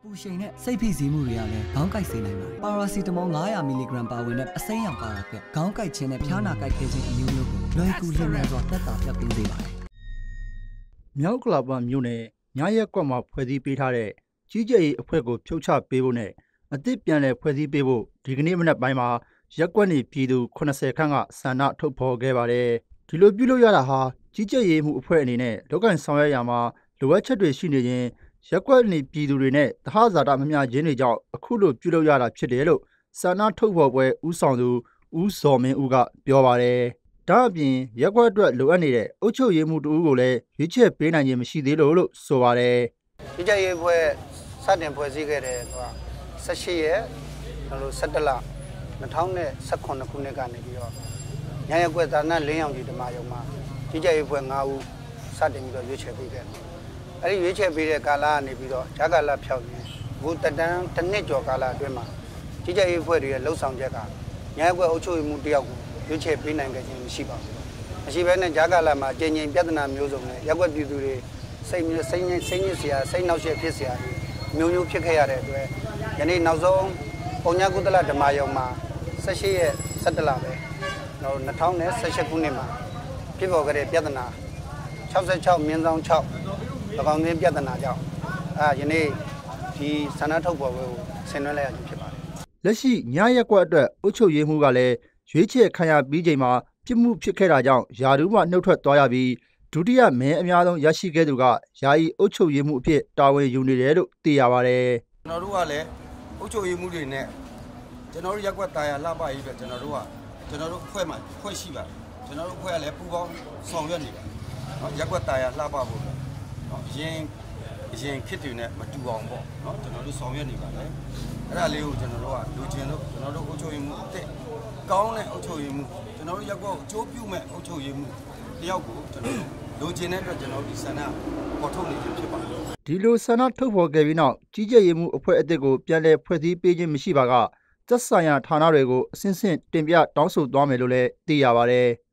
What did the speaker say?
ပူရှိန်နဲ့စိတ်ဖိစီးမှုတွေကလည်းခေါင်းကိုက်စေနိုင်ပါတယ်။ပါရာစီတမော900 mg ပါဝင်တဲ့အစိမ်းရောင်ပါရာကခေါင်းကိုက်ခြင်းနဲ့ဖျားနာကိုက်ခဲခြင်းအမျိုးမျိုးကိုလွယ်ကူလျင်မြန်စွာသက်သာဖြတ်ပေးစေပါတယ်။မြောက်ကလာပမြို့နယ်ညာရက်ကွက်မှာဖွဲ့စည်းပေးထားတဲ့ကြီးကြပ်ရေးအဖွဲ့ကိုဖြုတ်ချပေးဖို့နဲ့အသစ်ပြန်လည်ဖွဲ့စည်းပေးဖို့ဒီကနေ့မနက်ပိုင်းမှာရက်ကွက်နေပြည်သူ80ခန့်ကဆန္ဒထုတ်ဖော်ခဲ့ပါတယ်။ဒီလိုပြုလုပ်ရတာဟာကြီးကြပ်ရေးမှုအဖွဲ့အနေနဲ့လောက်ကန်ဆောင်ရွက်ရမှာလိုအပ်ချက်တွေရှိနေခြင်းရက်ကွက်နေပြည်သူတွေနဲ့သဟဇာတမမျှခြင်းတွေကြောင့်အခုလိုပြုလုပ်ရတာဖြစ်တယ်လို့ဆန္ဒထုတ်ဖော်ပွဲဦးဆောင်သူဦးဇော်မင်းဦးကပြောပါတယ်။ဒါအပြင်ရက်ကွက်အတွက်လိုအပ်နေတဲ့အုပ်ချုပ်ရေးမှုတဦးကိုလည်းရွေးချယ်ပေးနိုင်ခြင်းမရှိသေးလို့ဆိုပါတယ်။ကြီးကြပ်ရေးအဖွဲ့စတင်ဖွဲ့စည်းခဲ့တဲ့18ရက်17လ2019ခုနှစ်ကနေပြီးတော့ညာရက်ကွက်သာနာလင်းရောင်ကြီးဓမ္မယုံမှာကြီးကြပ်ရေးအဖွဲ့9ဦးစတင်ပြီးတော့ရွေးချယ်ပေးခဲ့တယ်။အဲဒီရွေးချယ်ပေးတဲ့ကာလကနေပြီးတော့ဂျာကာလဖြောက်ရင်အခုတက်တန်းတစ်နှစ်ကျော်ကာလအတွင်းမှာကြီးကြပ်ရေးအဖွဲ့တွေရဲ့လှုပ်ဆောင်ချက်ကညာရက်ကွက်အုပ်ချုပ်ရေးမှုတယောက်ကိုရွေးချယ်ပေးနိုင်ခဲ့ခြင်းမရှိပါဘူး။မရှိဘဲနဲ့ဂျာကာလမှာအကျဉ်းချင်းပြဿနာမျိုးစုံနဲ့ရက်ကွက်ပြည်သူတွေစိတ်ညစ်စရာစိတ်နှောက်ယှက်ဖြစ်စရာမျိုးမျိုးဖြစ်ခဲ့ရတဲ့အတွက်ယနေ့နောက်ဆုံးပုံညာကုသလဓမ္မယုံမှာ18ရက်17လပဲ2018ခုနှစ်မှာဖြစ်ပေါ်ခဲ့တဲ့ပြဿနာ66/6၎င်းတွင်ပြဿနာကြောင့်ယနေ့ဒီဆန္ဒထုတ်ဖော်ပွဲကိုဆင်နွှဲလိုက်ရခြင်းဖြစ်ပါတယ်။လက်ရှိညာရက်ကွက်အတွက်အုပ်ချုပ်ရေးမှုကလည်းရွေးချယ်ခံရပြီးချိန်မှာပြစ်မှုဖြစ်ခဲ့တာကြောင့်ယာဒူးမှနှုတ်ထွက်သွားရပြီးဒုတိယမဲအများဆုံးရရှိခဲ့သူကယာယီအုပ်ချုပ်ရေးမှုအဖြစ်တာဝန်ယူနေတယ်လို့သိရပါတယ်။ကျွန်တော်တို့ကလည်းအုပ်ချုပ်ရေးမှုတွေနဲ့ကျွန်တော်တို့ရက်ကွက်တာယာလှပရေးအတွက်ကျွန်တော်တို့ဖွဲ့မှာဖွဲ့ရှိပါတယ်ကျွန်တော်တို့ဖွဲ့ကလည်းပူပေါင်းဆောင်ရွက်နေပါတယ်เนาะရက်ကွက်တာယာလှပဖို့เนาะအရင်ခစ်တွေနဲ့မတူအောင်ပေါ့เนาะကျွန်တော်တို့ဆောင်ရွက်နေပါတယ်အဲ့ဒါလေးကိုကျွန်တော်တို့ကလူချင်းတို့ကျွန်တော်တို့အုပ်ချုပ်ရေးမှုအစ်ကောင်းတဲ့အုပ်ချုပ်ရေးမှုကျွန်တော်တို့ရက်ကွက်ကိုအကျိုးပြုမဲ့အုပ်ချုပ်ရေးမှုတယောက်ကိုကျွန်တော်တို့လူချင်းတဲ့အတွက်ကျွန်တော်တို့ဒီဆန္ဒပေါ်ထုတ်နေခြင်းဖြစ်ပါတယ်ဒီလိုဆန္ဒထုတ်ဖော်ခဲ့ပြီးနောက်ကြီးကြပ်ရေးမှုအဖွဲ့အသစ်ကိုပြန်လည်ဖွဲ့စည်းပေးခြင်းမရှိပါကသက်ဆိုင်ရာဌာနတွေကိုအစဉ်စဉ်တင်ပြတောင်းဆိုသွားမယ်လို့လည်းသိရပါတယ်။